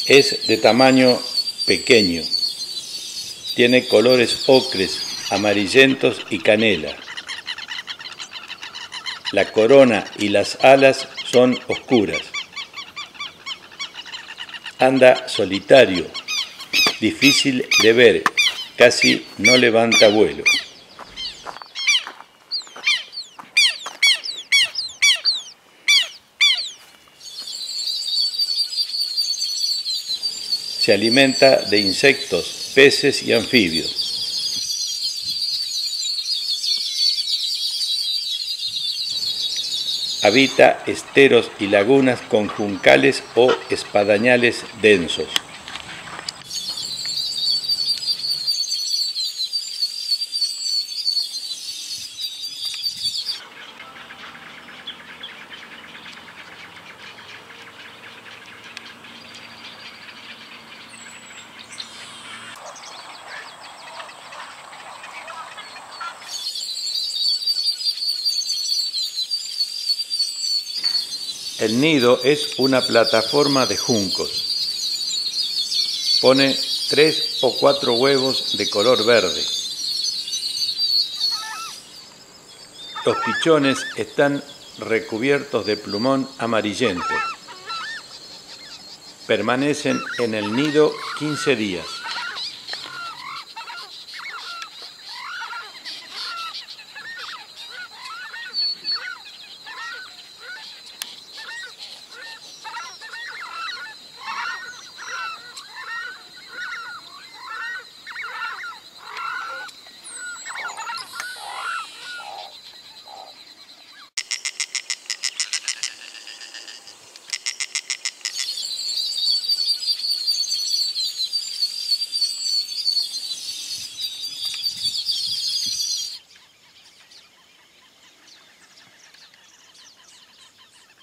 Es de tamaño pequeño. Tiene colores ocres, amarillentos y canela. La corona y las alas son oscuras. Anda solitario, difícil de ver, casi no levanta vuelo. Se alimenta de insectos, peces y anfibios. Habita esteros y lagunas con juncales o espadañales densos. El nido es una plataforma de juncos. Pone 3 o 4 huevos de color verde. Los pichones están recubiertos de plumón amarillento. Permanecen en el nido 15 días.